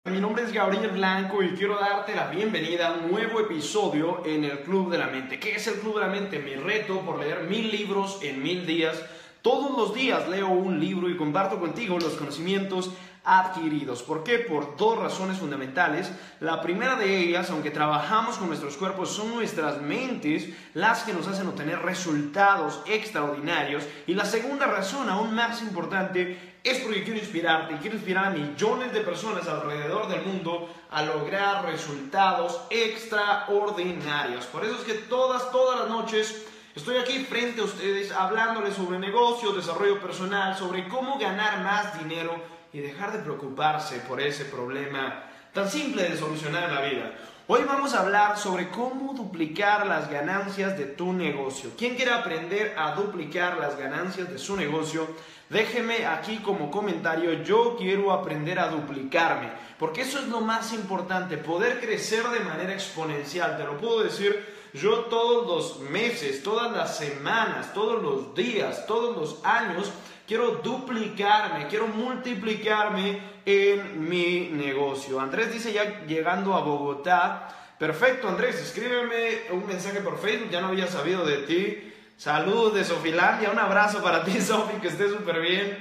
Mi nombre es Gabriel Blanco y quiero darte la bienvenida a un nuevo episodio en el Club de la Mente. ¿Qué es el Club de la Mente? Mi reto por leer 1000 libros en 1000 días. Todos los días leo un libro y comparto contigo los conocimientos adquiridos. ¿Por qué? Por dos razones fundamentales. La primera de ellas, aunque trabajamos con nuestros cuerpos, son nuestras mentes las que nos hacen obtener resultados extraordinarios. Y la segunda razón, aún más importante, es porque quiero inspirarte y quiero inspirar a millones de personas alrededor del mundo a lograr resultados extraordinarios. Por eso es que todas las noches estoy aquí frente a ustedes hablándoles sobre negocios, desarrollo personal, sobre cómo ganar más dinero y dejar de preocuparse por ese problema tan simple de solucionar en la vida. Hoy vamos a hablar sobre cómo duplicar las ganancias de tu negocio. ¿Quién quiere aprender a duplicar las ganancias de su negocio? Déjeme aquí como comentario, yo quiero aprender a duplicarme, porque eso es lo más importante, poder crecer de manera exponencial. Te lo puedo decir, yo todos los meses, todas las semanas, todos los días, todos los años, quiero duplicarme, quiero multiplicarme en mi negocio. Andrés dice ya llegando a Bogotá. Perfecto, Andrés, escríbeme un mensaje por Facebook, ya no había sabido de ti. Saludos de Sofilandia, un abrazo para ti, Sofi, que estés súper bien.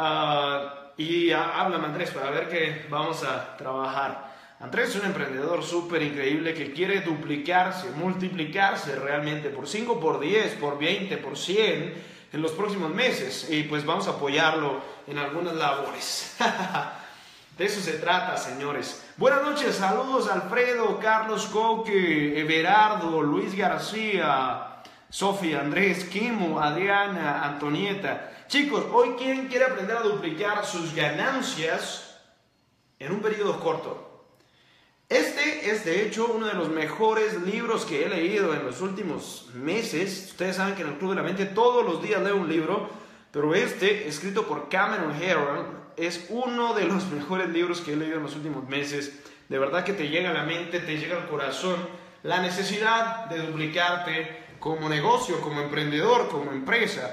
Háblame, Andrés, para ver qué vamos a trabajar. Andrés es un emprendedor súper increíble que quiere duplicarse, multiplicarse realmente por 5, por 10, por 20, por 100 en los próximos meses. Y pues vamos a apoyarlo en algunas labores. De eso se trata, señores. Buenas noches, saludos Alfredo, Carlos Coque, Everardo, Luis García, Sofía, Andrés, Kimo, Adriana, Antonieta. Chicos, hoy ¿quién quiere aprender a duplicar sus ganancias en un periodo corto? Este es de hecho uno de los mejores libros que he leído en los últimos meses. Ustedes saben que en el Club de la Mente todos los días leo un libro, pero este, escrito por Cameron Herold, es uno de los mejores libros que he leído en los últimos meses. De verdad que te llega a la mente, te llega al corazón la necesidad de duplicarte como negocio, como emprendedor, como empresa.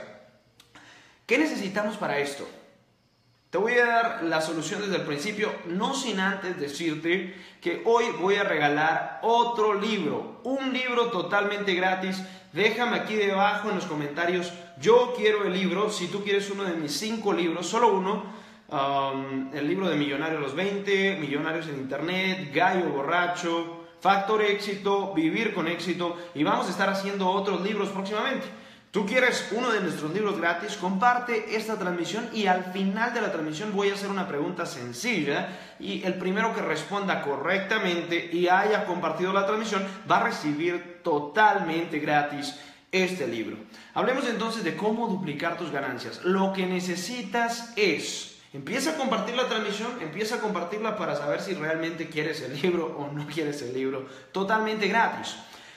¿Qué necesitamos para esto? Te voy a dar la solución desde el principio, no sin antes decirte que hoy voy a regalar otro libro, un libro totalmente gratis. Déjame aquí debajo en los comentarios, yo quiero el libro. Si tú quieres uno de mis 5 libros, solo uno, el libro de Millonarios a los 20, Millonarios en Internet, Gallo Borracho, Factor Éxito, Vivir con Éxito, y vamos a estar haciendo otros libros próximamente. Tú quieres uno de nuestros libros gratis, comparte esta transmisión y al final de la transmisión voy a hacer una pregunta sencilla y el primero que responda correctamente y haya compartido la transmisión va a recibir totalmente gratis este libro. Hablemos entonces de cómo duplicar tus ganancias. Lo que necesitas es: empieza a compartir la transmisión, empieza a compartirla para saber si realmente quieres el libro o no quieres el libro, totalmente gratis.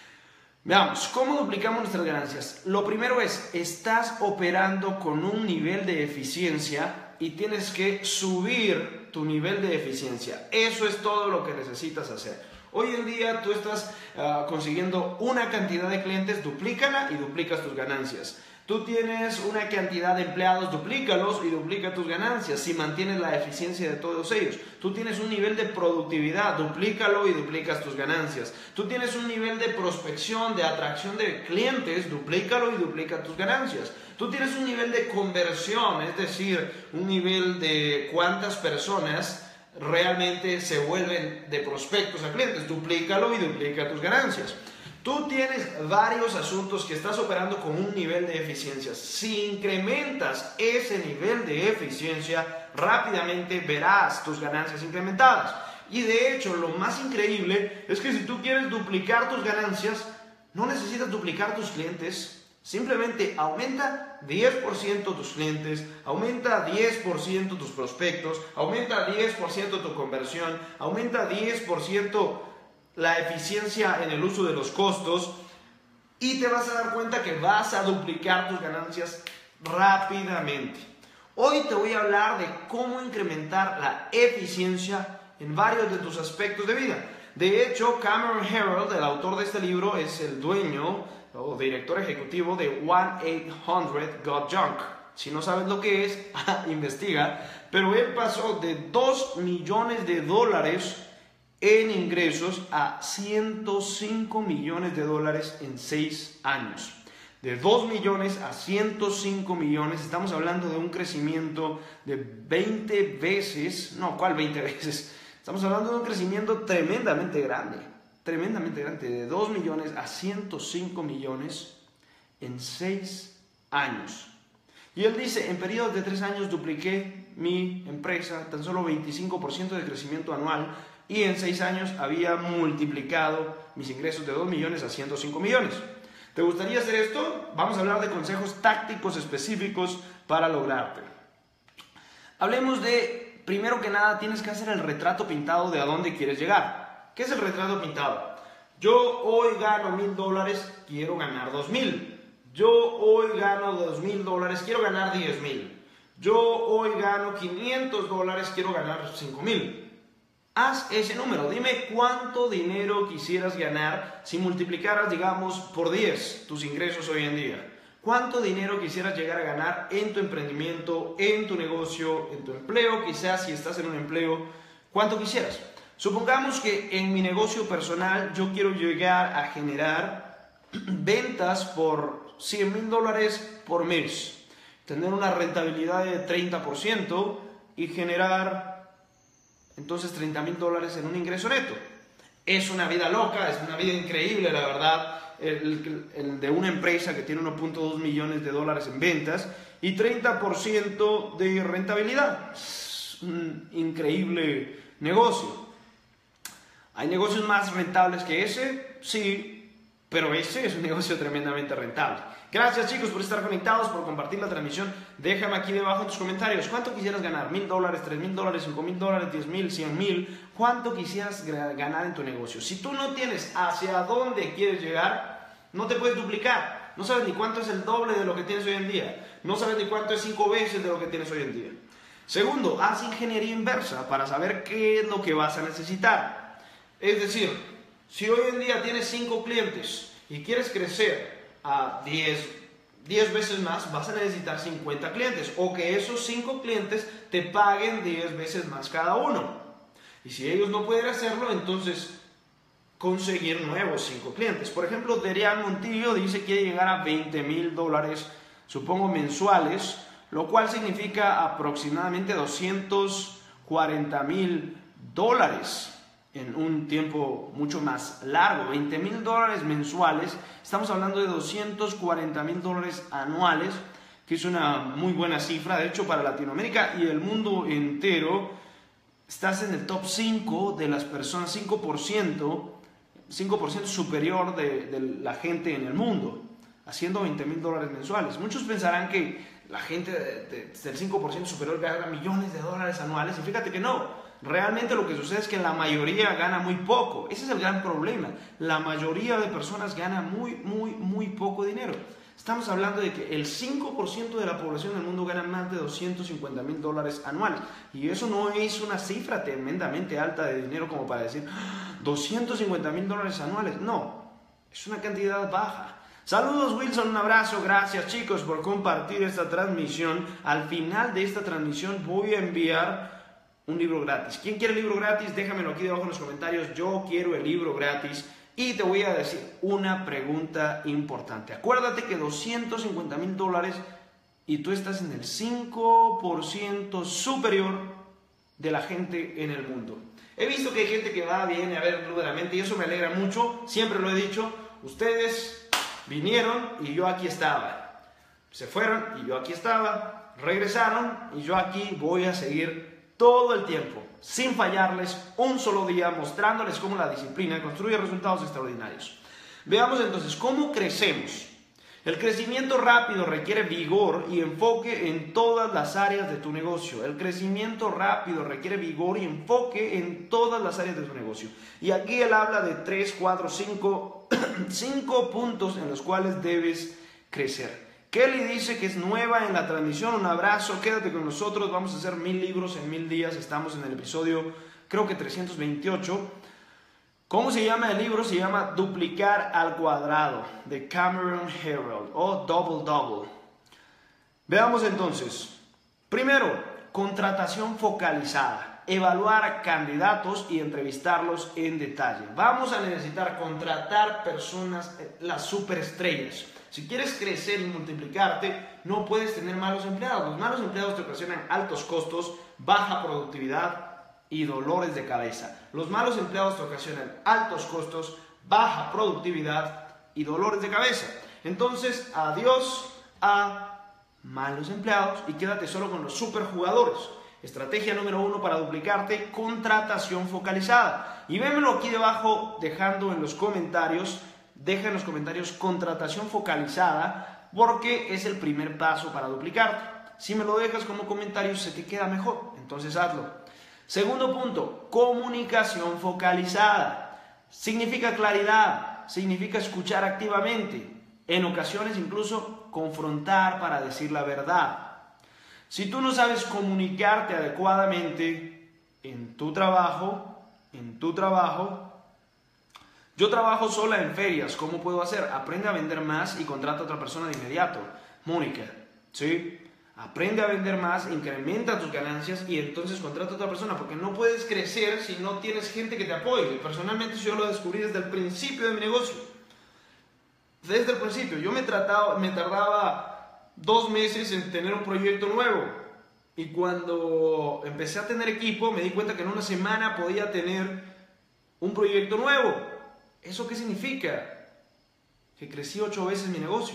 Veamos, ¿cómo duplicamos nuestras ganancias? Lo primero es, estás operando con un nivel de eficiencia y tienes que subir tu nivel de eficiencia. Eso es todo lo que necesitas hacer. Hoy en día tú estás consiguiendo una cantidad de clientes, duplícala y duplicas tus ganancias. Tú tienes una cantidad de empleados, duplícalos y duplica tus ganancias si mantienes la eficiencia de todos ellos. Tú tienes un nivel de productividad, duplícalo y duplicas tus ganancias. Tú tienes un nivel de prospección, de atracción de clientes, duplícalo y duplica tus ganancias. Tú tienes un nivel de conversión, es decir, un nivel de cuántas personas realmente se vuelven de prospectos a clientes, duplícalo y duplica tus ganancias. Tú tienes varios asuntos que estás operando con un nivel de eficiencia. Si incrementas ese nivel de eficiencia, rápidamente verás tus ganancias incrementadas. Y de hecho, lo más increíble es que si tú quieres duplicar tus ganancias, no necesitas duplicar tus clientes. Simplemente aumenta 10% tus clientes, aumenta 10% tus prospectos, aumenta 10% tu conversión, aumenta 10% la eficiencia en el uso de los costos y te vas a dar cuenta que vas a duplicar tus ganancias rápidamente. Hoy te voy a hablar de cómo incrementar la eficiencia en varios de tus aspectos de vida. De hecho, Cameron Herold, el autor de este libro, es el dueño o director ejecutivo de 1-800-GOT-JUNK. Si no sabes lo que es, investiga. Pero él pasó de 2 millones de dólares en ingresos a 105 millones de dólares en 6 años. De 2 millones a 105 millones, estamos hablando de un crecimiento de 20 veces, no, ¿cuál 20 veces? Estamos hablando de un crecimiento tremendamente grande, de 2 millones a 105 millones en 6 años. Y él dice, en periodos de 3 años dupliqué mi empresa, tan solo 25% de crecimiento anual, y en 6 años había multiplicado mis ingresos de 2 millones a 105 millones. ¿Te gustaría hacer esto? Vamos a hablar de consejos tácticos específicos para lograrte. Hablemos de, primero que nada, tienes que hacer el retrato pintado de a dónde quieres llegar. ¿Qué es el retrato pintado? Yo hoy gano $1,000, quiero ganar 2,000. Yo hoy gano $2,000, quiero ganar 10,000. Yo hoy gano $500, quiero ganar 5,000. Haz ese número, dime cuánto dinero quisieras ganar si multiplicaras, digamos, por 10 tus ingresos hoy en día. ¿Cuánto dinero quisieras llegar a ganar en tu emprendimiento, en tu negocio, en tu empleo? Quizás si estás en un empleo, ¿cuánto quisieras? Supongamos que en mi negocio personal yo quiero llegar a generar ventas por $100,000 por mes, tener una rentabilidad de 30% y generar entonces $30,000 en un ingreso neto. Es una vida loca, es una vida increíble, la verdad, el de una empresa que tiene 1.2 millones de dólares en ventas y 30% de rentabilidad. Es un increíble negocio. ¿Hay negocios más rentables que ese? Sí, pero ese es un negocio tremendamente rentable. Gracias, chicos, por estar conectados, por compartir la transmisión. Déjame aquí debajo en tus comentarios cuánto quisieras ganar, $1,000, $3,000, $5,000, 10,000, 100,000. ¿Cuánto quisieras ganar en tu negocio? Si tú no tienes hacia dónde quieres llegar, no te puedes duplicar. No sabes ni cuánto es el doble de lo que tienes hoy en día. No sabes ni cuánto es 5 veces de lo que tienes hoy en día. Segundo, haz ingeniería inversa para saber qué es lo que vas a necesitar. Es decir, si hoy en día tienes 5 clientes y quieres crecer a 10 veces más, vas a necesitar 50 clientes, o que esos 5 clientes te paguen 10 veces más cada uno. Y si ellos no pueden hacerlo, entonces conseguir nuevos 5 clientes. Por ejemplo, Derian Montillo dice que quiere llegar a $20,000, supongo mensuales, lo cual significa aproximadamente $240,000 en un tiempo mucho más largo. $20,000 mensuales, estamos hablando de $240,000 anuales, que es una muy buena cifra. De hecho, para Latinoamérica y el mundo entero, estás en el top 5 de las personas, 5% superior de la gente en el mundo, haciendo $20,000 mensuales. Muchos pensarán que la gente del 5% superior gana millones de dólares anuales, y fíjate que no. Realmente lo que sucede es que la mayoría gana muy poco. Ese es el gran problema. La mayoría de personas gana muy poco dinero. Estamos hablando de que el 5% de la población del mundo gana más de $250,000 anuales. Y eso no es una cifra tremendamente alta de dinero como para decir $250,000 anuales. No, es una cantidad baja. Saludos, Wilson, un abrazo. Gracias, chicos, por compartir esta transmisión. Al final de esta transmisión voy a enviar un libro gratis. ¿Quién quiere el libro gratis? Déjamelo aquí debajo en los comentarios. Yo quiero el libro gratis. Y te voy a decir una pregunta importante. Acuérdate que $250,000 y tú estás en el 5% superior de la gente en el mundo. He visto que hay gente que viene a ver el Club de la Mente y eso me alegra mucho. Siempre lo he dicho. Ustedes vinieron y yo aquí estaba. Se fueron y yo aquí estaba. Regresaron y yo aquí voy a seguir todo el tiempo, sin fallarles un solo día, mostrándoles cómo la disciplina construye resultados extraordinarios. Veamos entonces cómo crecemos. El crecimiento rápido requiere vigor y enfoque en todas las áreas de tu negocio. El crecimiento rápido requiere vigor y enfoque en todas las áreas de tu negocio. Y aquí él habla de 3, 4, 5 puntos en los cuales debes crecer. Kelly dice que es nueva en la transmisión. Un abrazo, quédate con nosotros. Vamos a hacer 1000 libros en 1000 días. Estamos en el episodio, creo que 328. ¿Cómo se llama el libro? Se llama Duplicar al Cuadrado, de Cameron Herold, o Double Double. Veamos entonces. Primero, contratación focalizada. Evaluar candidatos y entrevistarlos en detalle. Vamos a necesitar contratar personas, las superestrellas. Si quieres crecer y multiplicarte, no puedes tener malos empleados. Los malos empleados te ocasionan altos costos, baja productividad y dolores de cabeza. Los malos empleados te ocasionan altos costos, baja productividad y dolores de cabeza. Entonces, adiós a malos empleados y quédate solo con los superjugadores. Estrategia número 1 para duplicarte, contratación focalizada. Y vémelo aquí debajo dejando en los comentarios, deja en los comentarios contratación focalizada porque es el primer paso para duplicarte. Si me lo dejas como comentario se te queda mejor, entonces hazlo. Segundo punto, comunicación focalizada. Significa claridad, significa escuchar activamente, en ocasiones incluso confrontar para decir la verdad. Si tú no sabes comunicarte adecuadamente en tu trabajo, yo trabajo sola en ferias, ¿cómo puedo hacer? Aprende a vender más y contrata a otra persona de inmediato. Mónica, ¿sí? Aprende a vender más, incrementa tus ganancias y entonces contrata a otra persona, porque no puedes crecer si no tienes gente que te apoye. Personalmente yo lo descubrí desde el principio de mi negocio. Desde el principio, yo me tardaba 2 meses en tener un proyecto nuevo y cuando empecé a tener equipo me di cuenta que en una semana podía tener un proyecto nuevo. ¿Eso qué significa? Que crecí 8 veces mi negocio.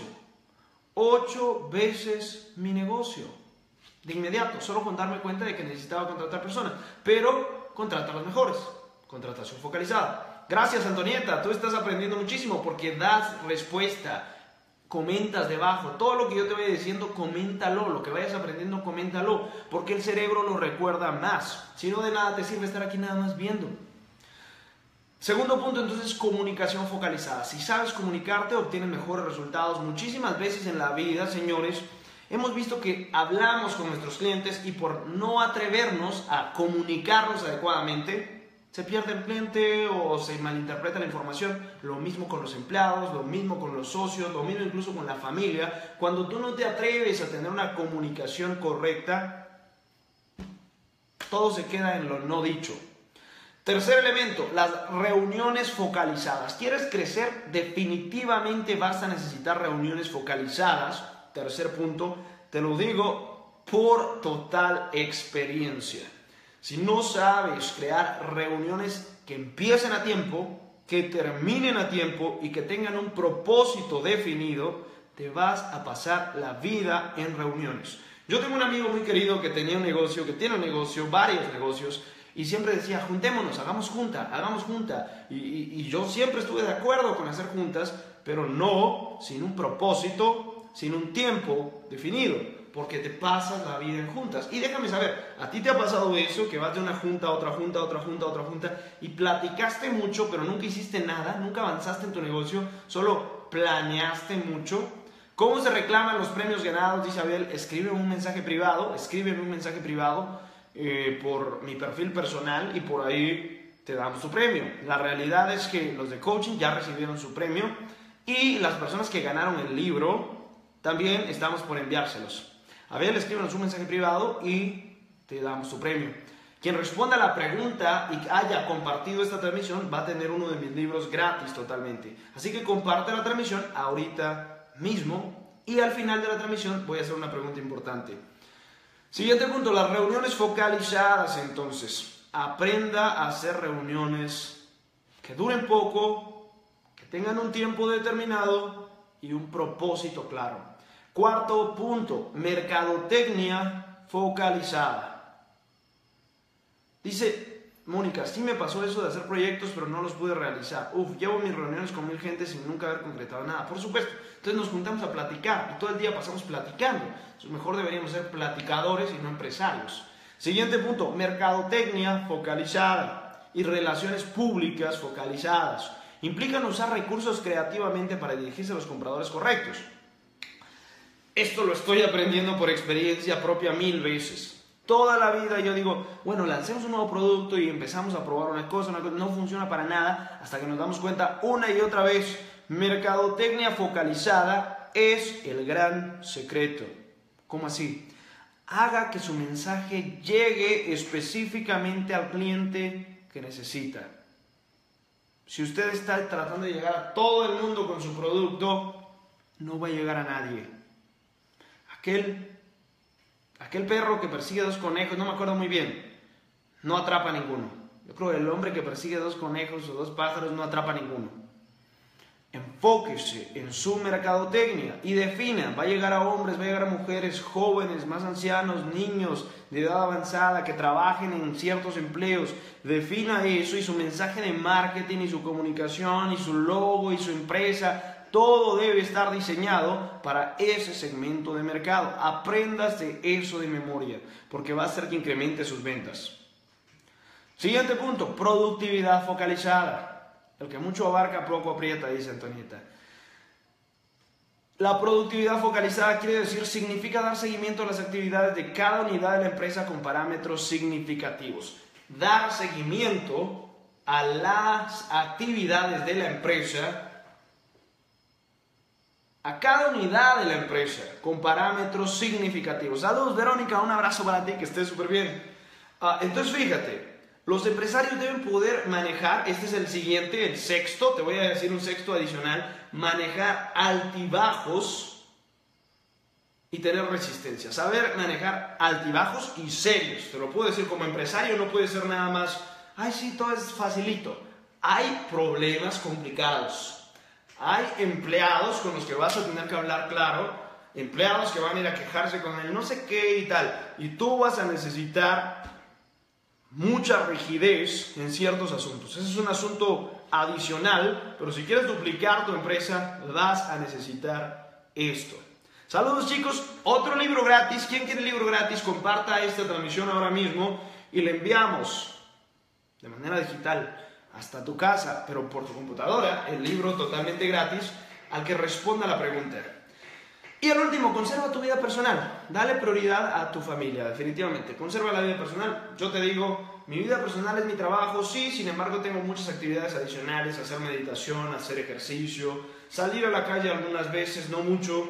8 veces mi negocio. De inmediato, solo con darme cuenta de que necesitaba contratar personas. Pero contrata a los mejores. Contratación focalizada. Gracias, Antonieta. Tú estás aprendiendo muchísimo porque das respuesta. Comentas debajo. Todo lo que yo te vaya diciendo, coméntalo. Lo que vayas aprendiendo, coméntalo. Porque el cerebro lo recuerda más. Si no, de nada te sirve estar aquí nada más viendo. Segundo punto, entonces, comunicación focalizada. Si sabes comunicarte, obtienes mejores resultados. Muchísimas veces en la vida, señores, hemos visto que hablamos con nuestros clientes y por no atrevernos a comunicarnos adecuadamente, se pierde el cliente o se malinterpreta la información. Lo mismo con los empleados, lo mismo con los socios, lo mismo incluso con la familia. Cuando tú no te atreves a tener una comunicación correcta, todo se queda en lo no dicho. Tercer elemento, las reuniones focalizadas. ¿Quieres crecer? Definitivamente vas a necesitar reuniones focalizadas. Tercer punto, te lo digo por total experiencia. Si no sabes crear reuniones que empiecen a tiempo, que terminen a tiempo y que tengan un propósito definido, te vas a pasar la vida en reuniones. Yo tengo un amigo muy querido que tenía un negocio, que tiene un negocio, varios negocios, y siempre decía, juntémonos, hagamos junta. Y yo siempre estuve de acuerdo con hacer juntas, pero no sin un propósito, sin un tiempo definido, porque te pasas la vida en juntas. Y déjame saber, ¿a ti te ha pasado eso? Que vas de una junta a otra junta, a otra junta, a otra junta, y platicaste mucho, pero nunca hiciste nada, nunca avanzaste en tu negocio, solo planeaste mucho. ¿Cómo se reclaman los premios ganados? Dice Abel, escríbeme un mensaje privado, por mi perfil personal y por ahí te damos tu premio. La realidad es que los de coaching ya recibieron su premio y las personas que ganaron el libro también estamos por enviárselos. A ver, escríbenos un mensaje privado y te damos tu premio. Quien responda a la pregunta y haya compartido esta transmisión va a tener uno de mis libros gratis totalmente. Así que comparte la transmisión ahorita mismo y al final de la transmisión voy a hacer una pregunta importante. Siguiente punto, las reuniones focalizadas. Entonces, aprenda a hacer reuniones que duren poco, que tengan un tiempo determinado y un propósito claro. Cuarto punto, mercadotecnia focalizada. Dice Mónica, sí me pasó eso de hacer proyectos, pero no los pude realizar. Llevo mis reuniones con 1000 gente sin nunca haber concretado nada. Por supuesto, entonces nos juntamos a platicar y todo el día pasamos platicando. Entonces mejor deberíamos ser platicadores y no empresarios. Siguiente punto, mercadotecnia focalizada y relaciones públicas focalizadas. Implican usar recursos creativamente para dirigirse a los compradores correctos. Esto lo estoy aprendiendo por experiencia propia 1000 veces. Toda la vida yo digo, bueno, lancemos un nuevo producto y empezamos a probar una cosa, no funciona para nada, hasta que nos damos cuenta una y otra vez, mercadotecnia focalizada es el gran secreto. ¿Cómo así? Haga que su mensaje llegue específicamente al cliente que necesita. Si usted está tratando de llegar a todo el mundo con su producto, no va a llegar a nadie. Aquel perro que persigue 2 conejos, no me acuerdo muy bien, no atrapa a ninguno. Yo creo que el hombre que persigue 2 conejos o 2 pájaros no atrapa a ninguno. Enfóquese en su mercadotecnia y defina, va a llegar a hombres, va a llegar a mujeres, jóvenes, más ancianos, niños de edad avanzada que trabajen en ciertos empleos. Defina eso y su mensaje de marketing y su comunicación y su logo y su empresa, todo debe estar diseñado para ese segmento de mercado. Apréndase eso de memoria porque va a hacer que incremente sus ventas. Siguiente punto, productividad focalizada. El que mucho abarca, poco aprieta, dice Antonieta. La productividad focalizada significa dar seguimiento a las actividades de cada unidad de la empresa con parámetros significativos. Dar seguimiento a las actividades de la empresa, a cada unidad de la empresa con parámetros significativos. Saludos, Verónica, un abrazo para ti, que estés súper bien. Entonces, fíjate. Los empresarios deben poder manejar, este es el siguiente, el sexto, te voy a decir un sexto adicional, manejar altibajos y tener resistencia. Saber manejar altibajos y serios. Te lo puedo decir como empresario, no puede ser nada más, ay sí, todo es facilito. Hay problemas complicados. Hay empleados con los que vas a tener que hablar claro, empleados que van a ir a quejarse con el no sé qué y tal. Y tú vas a necesitar mucha rigidez en ciertos asuntos. Ese es un asunto adicional, pero si quieres duplicar tu empresa, vas a necesitar esto. Saludos, chicos, otro libro gratis. ¿Quién quiere libro gratis? Comparta esta transmisión ahora mismo y le enviamos de manera digital hasta tu casa, pero por tu computadora, el libro totalmente gratis al que responda la pregunta. Y el último, conserva tu vida personal. Dale prioridad a tu familia, definitivamente. Conserva la vida personal. Yo te digo, mi vida personal es mi trabajo, sí, sin embargo tengo muchas actividades adicionales, hacer meditación, hacer ejercicio, salir a la calle algunas veces, no mucho,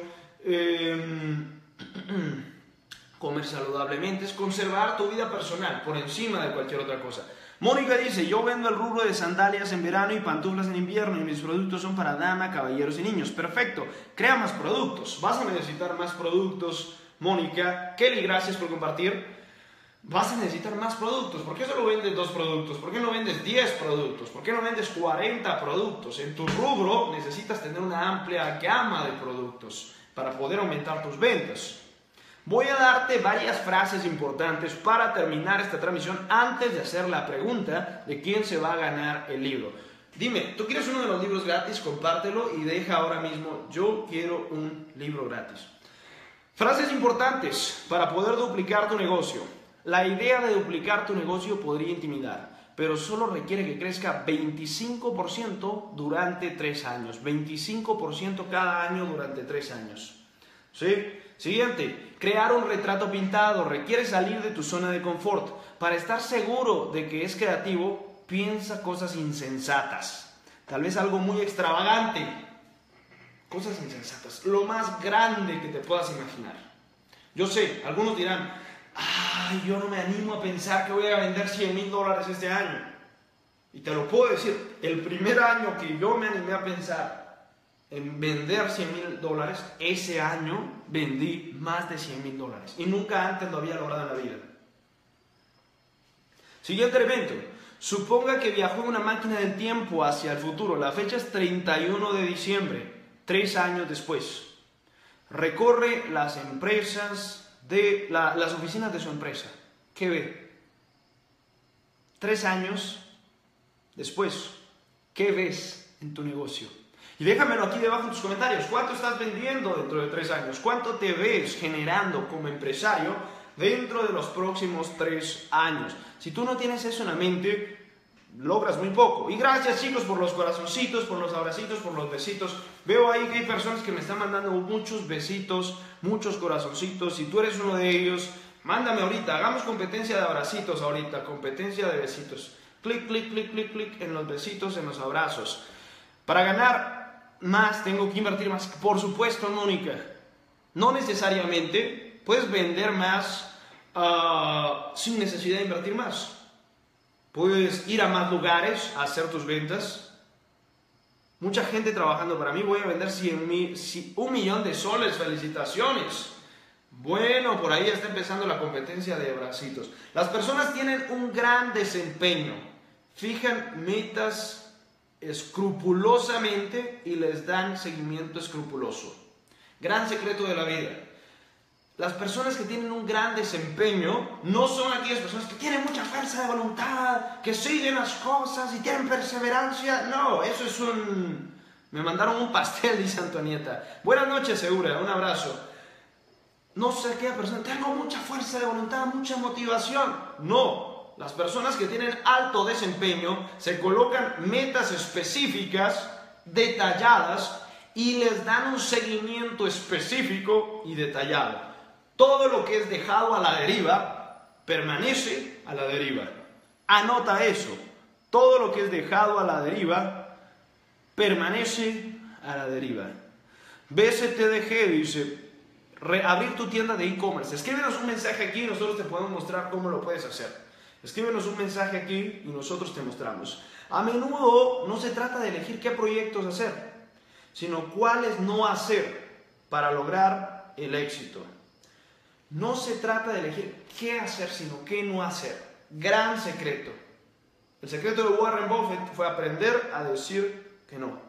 comer saludablemente, es conservar tu vida personal por encima de cualquier otra cosa. Mónica dice, yo vendo el rubro de sandalias en verano y pantuflas en invierno y mis productos son para dama, caballeros y niños. Perfecto, crea más productos. Vas a necesitar más productos, Mónica. Kelly, gracias por compartir. Vas a necesitar más productos. ¿Por qué solo vendes 2 productos? ¿Por qué no vendes 10 productos? ¿Por qué no vendes 40 productos? En tu rubro necesitas tener una amplia gama de productos para poder aumentar tus ventas. Voy a darte varias frases importantes para terminar esta transmisión antes de hacer la pregunta de quién se va a ganar el libro. Dime, ¿tú quieres uno de los libros gratis? Compártelo y deja ahora mismo, yo quiero un libro gratis. Frases importantes para poder duplicar tu negocio. La idea de duplicar tu negocio podría intimidar, pero solo requiere que crezca 25% durante 3 años. 25% cada año durante 3 años. ¿Sí? Siguiente, crear un retrato pintado requiere salir de tu zona de confort. Para estar seguro de que es creativo, piensa cosas insensatas. Tal vez algo muy extravagante. Cosas insensatas. Lo más grande que te puedas imaginar. Yo sé, algunos dirán, ay, yo no me animo a pensar que voy a vender $100,000 este año. Y te lo puedo decir, el primer año que yo me animé a pensar en vender $100,000, ese año vendí más de $100,000 y nunca antes lo había logrado en la vida. Siguiente evento. Suponga que viajó en una máquina del tiempo hacia el futuro. La fecha es 31 de diciembre, 3 años después. Recorre las empresas las oficinas de su empresa. ¿Qué ve? 3 años después, ¿qué ves en tu negocio? Y déjamelo aquí debajo en tus comentarios. ¿Cuánto estás vendiendo dentro de 3 años? ¿Cuánto te ves generando como empresario dentro de los próximos 3 años? Si tú no tienes eso en la mente, logras muy poco. Y gracias, chicos, por los corazoncitos, por los abracitos, por los besitos. Veo ahí que hay personas que me están mandando muchos besitos, muchos corazoncitos. Si tú eres uno de ellos, mándame ahorita. Hagamos competencia de abracitos ahorita, competencia de besitos. Clic, clic, clic, clic, clic en los besitos, en los abrazos. Para ganar más tengo que invertir más. Por supuesto, Mónica. No necesariamente Puedes vender más sin necesidad de invertir más. Puedes ir a más lugares a hacer tus ventas. Mucha gente trabajando para mí. Voy a vender 1 millón de soles. Felicitaciones. Bueno, por ahí está empezando la competencia de bracitos. Las personas tienen un gran desempeño. Fijan metas escrupulosamente y les dan seguimiento escrupuloso. Gran secreto de la vida. Las personas que tienen un gran desempeño no son aquellas personas que tienen mucha fuerza de voluntad, que siguen las cosas y tienen perseverancia. No, eso es Me mandaron un pastel, dice Antonieta. Buenas noches, Segura, un abrazo. No sé aquella persona, tengo mucha fuerza de voluntad, mucha motivación. No, las personas que tienen alto desempeño se colocan metas específicas, detalladas, y les dan un seguimiento específico y detallado. Todo lo que es dejado a la deriva, permanece a la deriva. Anota eso. Todo lo que es dejado a la deriva, permanece a la deriva. BCTDG dice, abrir tu tienda de e-commerce. Escríbenos un mensaje aquí y nosotros te podemos mostrar cómo lo puedes hacer. Escríbenos un mensaje aquí y nosotros te mostramos. A menudo no se trata de elegir qué proyectos hacer, sino cuáles no hacer para lograr el éxito. No se trata de elegir qué hacer, sino qué no hacer. Gran secreto. El secreto de Warren Buffett fue aprender a decir que no.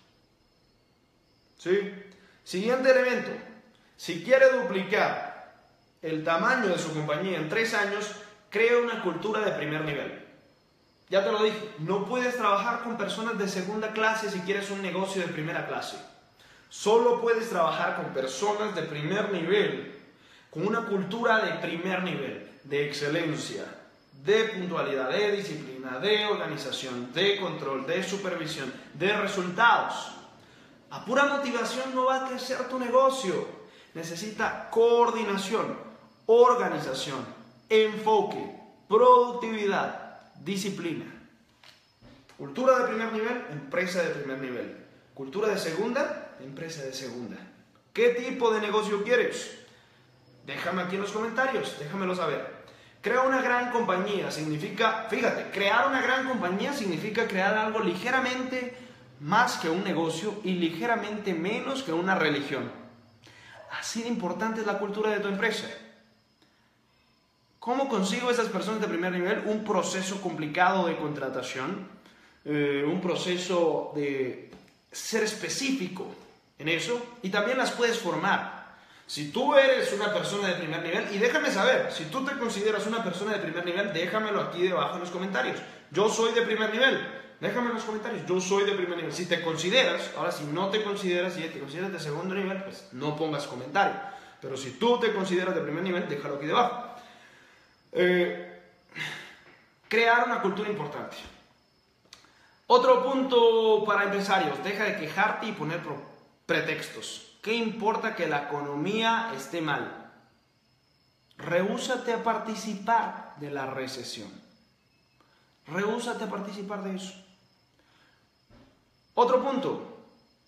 ¿Sí? Siguiente elemento. Si quiere duplicar el tamaño de su compañía en 3 años, crea una cultura de primer nivel. Ya te lo dije, no puedes trabajar con personas de segunda clase si quieres un negocio de primera clase. Solo puedes trabajar con personas de primer nivel, con una cultura de primer nivel, de excelencia, de puntualidad, de disciplina, de organización, de control, de supervisión, de resultados. A pura motivación no va a crecer tu negocio. Necesita coordinación, organización, enfoque, productividad, disciplina. Cultura de primer nivel, empresa de primer nivel. Cultura de segunda, empresa de segunda. ¿Qué tipo de negocio quieres? Déjame aquí en los comentarios, déjamelo saber. Crear una gran compañía significa, fíjate, crear una gran compañía significa crear algo ligeramente más que un negocio y ligeramente menos que una religión. Así de importante es la cultura de tu empresa. ¿Cómo consigo esas personas de primer nivel? Un proceso complicado de contratación, un proceso de ser específico en eso, y también las puedes formar. Si tú eres una persona de primer nivel, y déjame saber, si tú te consideras una persona de primer nivel, déjamelo aquí debajo en los comentarios. Yo soy de primer nivel, déjame en los comentarios, yo soy de primer nivel. Si te consideras, ahora si no te consideras, si te consideras de segundo nivel, pues no pongas comentario. Pero si tú te consideras de primer nivel, déjalo aquí debajo. Crear una cultura importante. Otro punto para empresarios, deja de quejarte y poner pretextos. ¿Qué importa que la economía esté mal? Rehúsate a participar de la recesión. Rehúsate a participar de eso. Otro punto.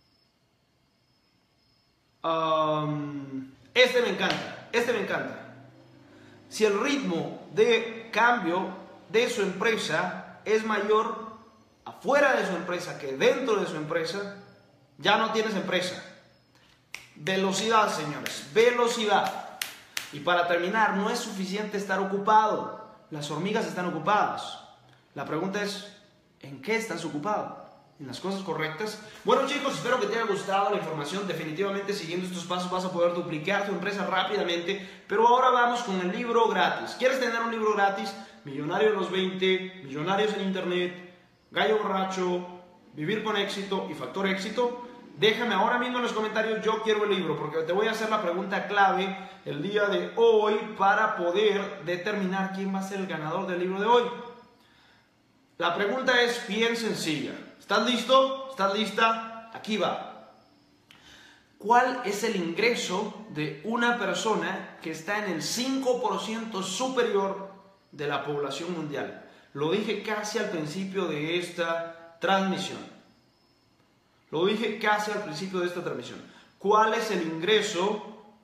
Este me encanta. Si el ritmo de cambio de su empresa es mayor afuera de su empresa que dentro de su empresa, ya no tienes empresa. Velocidad, señores, velocidad. Y para terminar, no es suficiente estar ocupado. Las hormigas están ocupadas. La pregunta es, ¿en qué estás ocupado? ¿En las cosas correctas? Bueno, chicos, espero que te haya gustado la información. Definitivamente, siguiendo estos pasos vas a poder duplicar tu empresa rápidamente. Pero ahora vamos con el libro gratis. ¿Quieres tener un libro gratis? Millonario en los 20, Millonarios en Internet, Gallo Borracho, Vivir con Éxito y Factor Éxito. Déjame ahora mismo en los comentarios, yo quiero el libro, porque te voy a hacer la pregunta clave el día de hoy para poder determinar quién va a ser el ganador del libro de hoy. La pregunta es bien sencilla. ¿Estás listo? ¿Estás lista? Aquí va. ¿Cuál es el ingreso de una persona que está en el 5% superior de la población mundial? Lo dije casi al principio de esta transmisión. ¿Cuál es el ingreso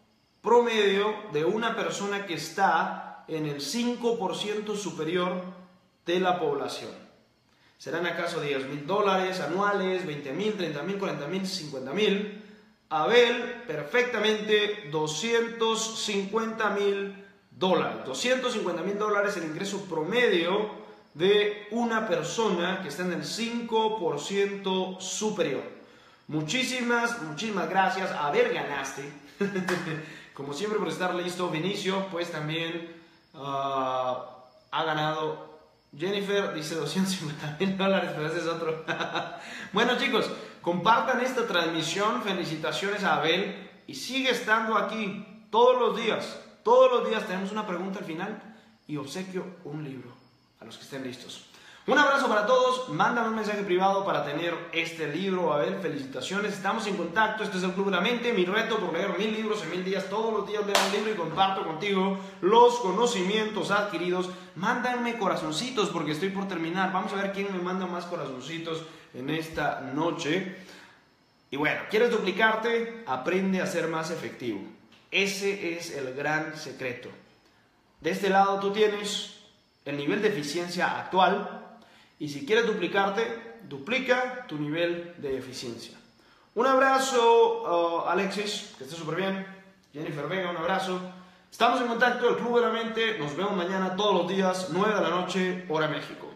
promedio de una persona que está en el 5% superior de la población. ¿Serán acaso $10,000 anuales, 20,000, 30,000, 40,000, 50,000? Abel, perfectamente $250,000. $250,000 el ingreso promedio de una persona que está en el 5% superior. Muchísimas gracias. Abel, ganaste. Como siempre, por estar listo. Vinicio, pues también ha ganado. Jennifer dice $250,000, pero ese es otro. Bueno, chicos, compartan esta transmisión. Felicitaciones a Abel. Y sigue estando aquí todos los días. Todos los días tenemos una pregunta al final y obsequio un libro a los que estén listos. Un abrazo para todos. Mándame un mensaje privado para tener este libro. Abel, felicitaciones. Estamos en contacto. Este es el Club de la Mente. Mi reto por leer 1000 libros en 1000 días. Todos los días leo un libro y comparto contigo los conocimientos adquiridos. Mándenme corazoncitos porque estoy por terminar. Vamos a ver quién me manda más corazoncitos en esta noche. Y bueno, ¿quieres duplicarte? Aprende a ser más efectivo. Ese es el gran secreto. De este lado tú tienes el nivel de eficiencia actual. Y si quieres duplicarte, duplica tu nivel de eficiencia. Un abrazo, Alexis, que estés súper bien. Jennifer Vega, un abrazo. Estamos en contacto, el Club de la Mente. Nos vemos mañana todos los días, 9 de la noche, hora México.